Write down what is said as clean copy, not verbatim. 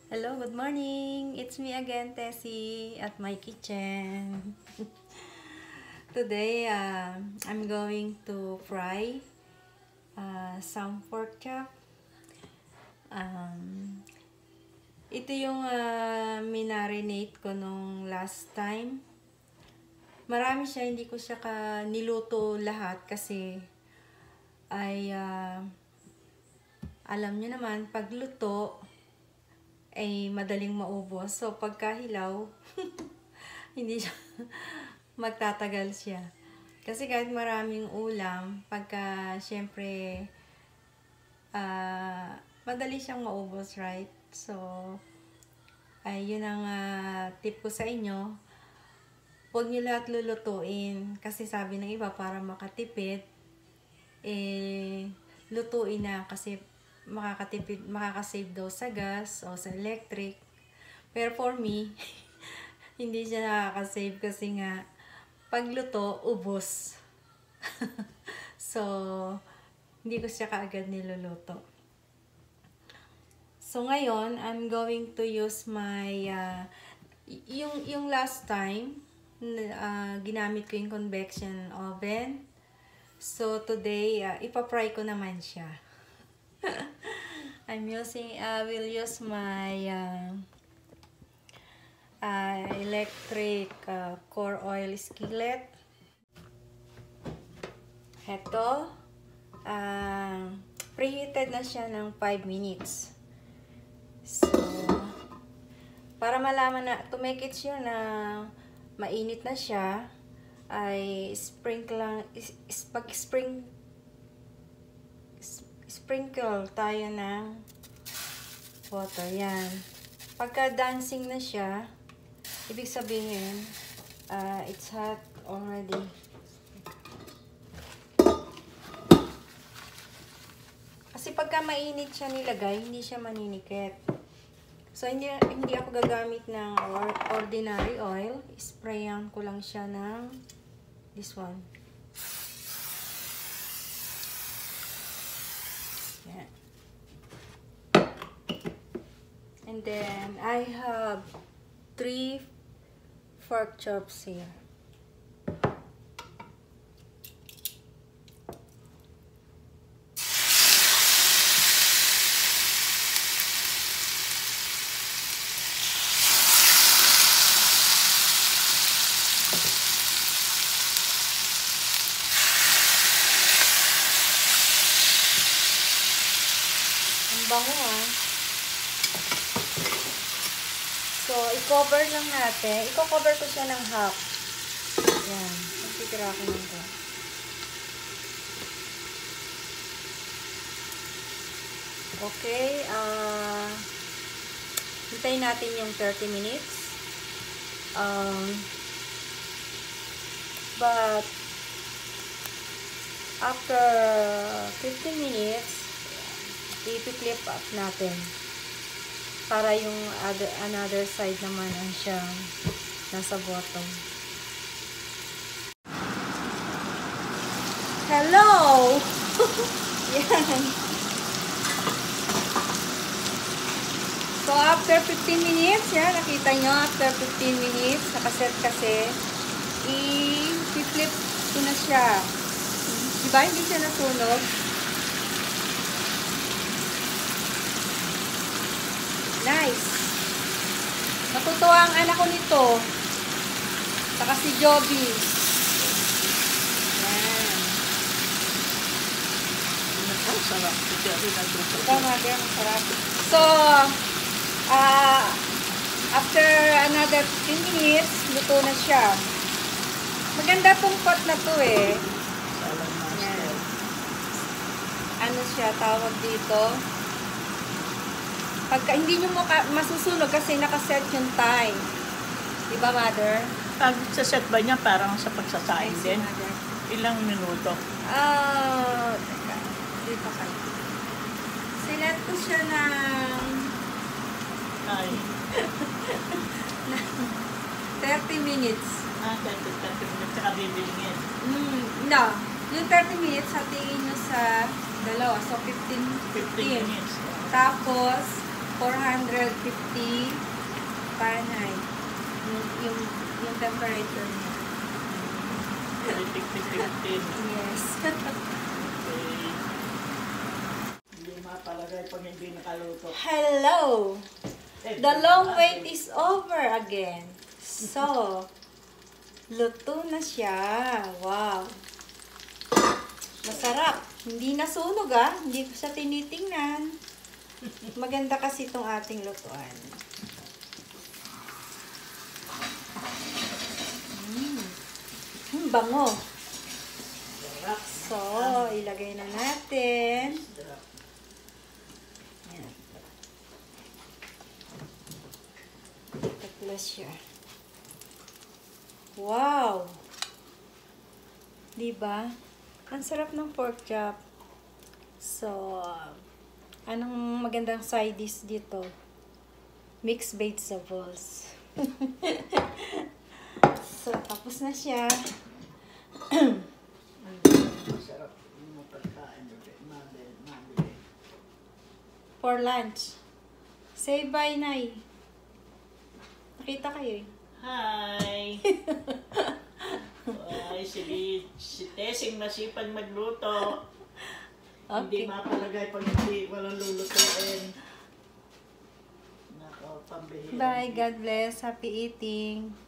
Hello, good morning. It's me again, Tessie, at my kitchen. Today, I'm going to fry some pork chop. Ito yung minarinate ko nung last time. Marami siya, hindi ko siya niluto lahat kasi ay alam nyo naman, pagluto ay madaling maubos. So, pagkahilaw, hindi siya, magtatagal siya. Kasi kahit maraming ulam, pagka, syempre, madali siyang maubos, right? So, ay, yun ang tip ko sa inyo. Huwag nyo lahat lulutuin. Kasi sabi ng iba, para makatipid, lutuin na kasi makakasave daw sa gas o sa electric. Pero for me, hindi siya nakakasave kasi nga pagluto, ubos. So, hindi ko siya kaagad niluluto. So, ngayon, I'm going to use my, yung last time, ginamit ko yung convection oven. So, today, ipapry ko naman siya. I will use my electric core oil skillet. Ito, preheated na siya ng 5 minutes. So, para malaman na, to make it sure na mainit na siya, ay sprinkle tayo ng water. Yan. Pagka dancing na siya, ibig sabihin, it's hot already. Kasi pagka mainit siya nilagay, hindi siya maninikit. So, hindi ako gagamit ng ordinary oil. Sprayan ko lang siya ng this one. Yan. And then, I have 3 pork chops here. Bango So, i-cover lang natin. I-cover ko siya ng half. Yan. Magtitira ko nito. Okay. Hintayin natin yung 30 minutes. But, after 15 minutes, i-flip up natin para yung another side naman ang siyang nasa bottom. Hello! Yan. So, after 15 minutes, yan, nakita nyo, after 15 minutes, nakaset kasi, i-flip ko na siya. Diba? Hindi siya nasunog. Nice. Natutuwa ang anak ko nito. Saka si Joby. Yan. Ang sarap. Sarap. So, after another 15 minutes, luto na siya. Maganda tong pot na to eh. Yan. Ano siya tawag dito? Pagka hindi nyo masusunog kasi nakaset yung time. Diba, Mother? Pag sa-set ba niya parang sa pagsasain din? Ilang minuto? Teka. Dito kayo. Sinet ko siya ng... Ay. 30 minutes. 30 minutes. Saka bibilingin. No. Yung 30 minutes, hatiin nyo sa dalawa. So, 15 minutes. Tapos, 450 Fahrenheit. Yung temperature niya. 15. Yes. Okay. Hindi mapalagay pag hindi nakaluto. Hello! The long wait is over again. So, luto na siya. Wow! Masarap. Hindi nasunog Hindi ko siya tinitingnan. Maganda kasi itong ating lutuan. Bango. So, ilagay na natin. Yan. Tapos siya. Wow! Diba? Ang sarap ng pork chop. So, anong magandang side dish dito? Mixed vegetables. So, tapos na siya. Masarap yung pagkain. Mabili. For lunch. Say bye, Nay. Nakita kayo eh. Hi! Ay, si Tesing masipag magluto. Hindi Okay. mapalagay pag hindi walang lulutuin. Nako, pambihira. Bye. God bless. Happy eating.